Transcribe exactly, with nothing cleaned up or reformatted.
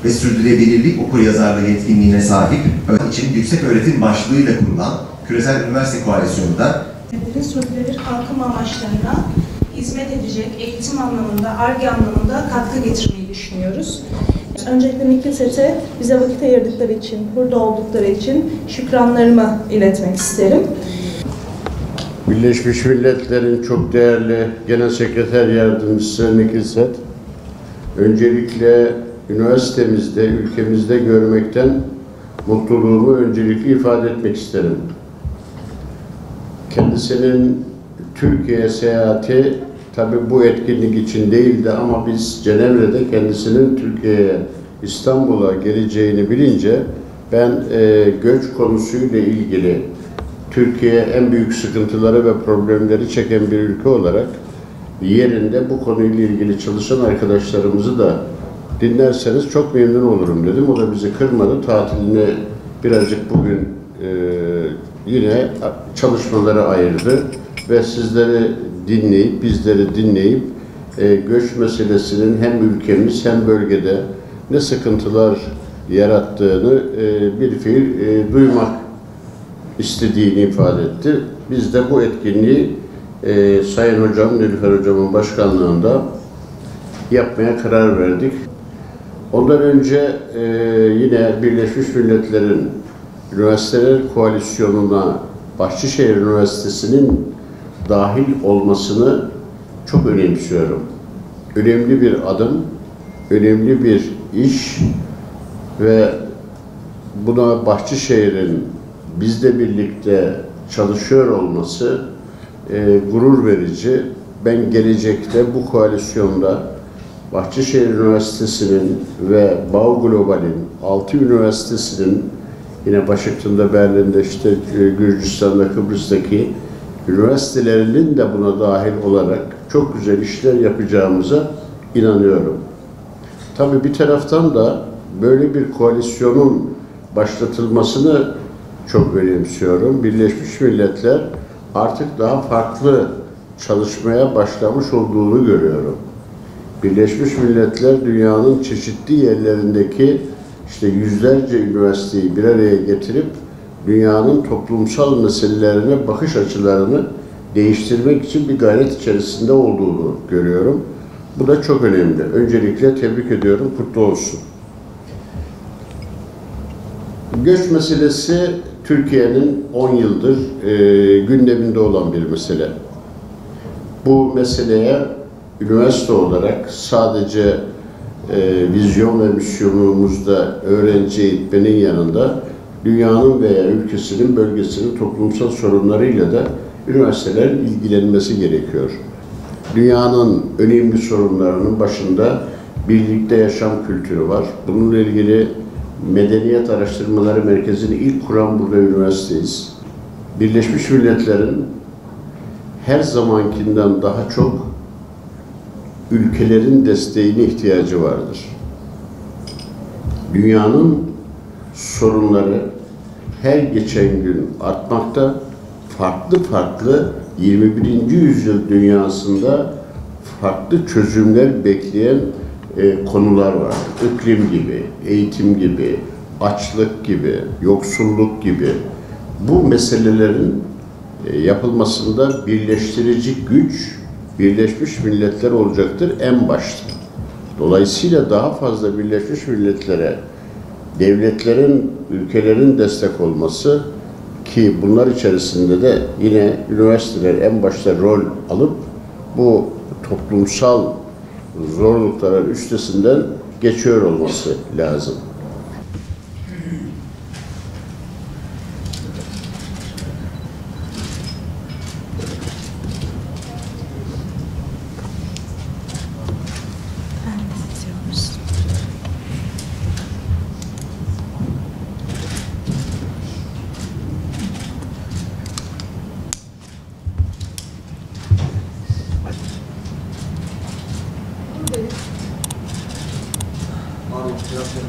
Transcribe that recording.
ve sürdürülebilirlik okuryazarlığı yetkinliğine sahip öğretim için yüksek öğretim başlığıyla kurulan Küresel Üniversite Koalisyonu'nda sürdürülebilir kalkınma amaçlarına hizmet edecek eğitim anlamında, Ar-Ge anlamında katkı getirmeyi düşünüyoruz. Öncelikle Mikriset'e bize vakit ayırdıkları için, burada oldukları için şükranlarımı iletmek isterim. Birleşmiş Milletler'in çok değerli Genel Sekreter Yardımcısı Mikriset, öncelikle üniversitemizde, ülkemizde görmekten mutluluğumu öncelikle ifade etmek isterim. Kendisinin Türkiye seyahati tabii bu etkinlik için değildi ama biz Cenevre'de kendisinin Türkiye'ye, İstanbul'a geleceğini bilince ben e, göç konusuyla ilgili Türkiye en büyük sıkıntıları ve problemleri çeken bir ülke olarak yerinde bu konuyla ilgili çalışan arkadaşlarımızı da dinlerseniz çok memnun olurum dedim. O da bizi kırmadı. Tatiline birazcık bugün e, yine çalışmalara ayırdı ve sizleri dinleyip, bizleri dinleyip e, göç meselesinin hem ülkemiz hem bölgede ne sıkıntılar yarattığını e, bir fiil e, duymak istediğini ifade etti. Biz de bu etkinliği e, Sayın Hocam, Nilüfer Hocam'ın başkanlığında yapmaya karar verdik. Ondan önce e, yine Birleşmiş Milletler'in Üniversiteler Koalisyonu'na Bahçeşehir Üniversitesi'nin dahil olmasını çok önemsiyorum. Önemli bir adım, önemli bir iş ve buna Bahçeşehir'in bizle birlikte çalışıyor olması e, gurur verici. Ben gelecekte bu koalisyonda Bahçeşehir Üniversitesi'nin ve Bağ Global'in, altı üniversitesinin yine Washington'da, Berlin'de, işte Gürcistan'da, Kıbrıs'taki üniversitelerinin de buna dahil olarak çok güzel işler yapacağımıza inanıyorum. Tabii bir taraftan da böyle bir koalisyonun başlatılmasını çok önemsiyorum. Birleşmiş Milletler artık daha farklı çalışmaya başlamış olduğunu görüyorum. Birleşmiş Milletler dünyanın çeşitli yerlerindeki işte yüzlerce üniversiteyi bir araya getirip dünyanın toplumsal meselelerine bakış açılarını değiştirmek için bir gayret içerisinde olduğunu görüyorum. Bu da çok önemli. Öncelikle tebrik ediyorum, kutlu olsun. Göç meselesi Türkiye'nin on yıldır e, gündeminde olan bir mesele. Bu meseleye üniversite olarak sadece e, vizyon ve misyonumuzda öğrenci eğitmenin yanında dünyanın veya ülkesinin, bölgesinin toplumsal sorunlarıyla da üniversitelerin ilgilenmesi gerekiyor. Dünyanın önemli sorunlarının başında birlikte yaşam kültürü var. Bununla ilgili Medeniyet Araştırmaları Merkezi'ni ilk kuran burada üniversiteyiz. Birleşmiş Milletler'in her zamankinden daha çok ülkelerin desteğine ihtiyacı vardır. Dünyanın sorunları her geçen gün artmakta. Farklı farklı yirmi birinci yüzyıl dünyasında farklı çözümler bekleyen e, konular var. İklim gibi, eğitim gibi, açlık gibi, yoksulluk gibi. Bu meselelerin e, yapılmasında birleştirici güç Birleşmiş Milletler olacaktır en başta. Dolayısıyla daha fazla Birleşmiş Milletler'e devletlerin, ülkelerin destek olması ki bunlar içerisinde de yine üniversiteler en başta rol alıp bu toplumsal zorlukların üstesinden geçiyor olması lazım. Pardon, biraz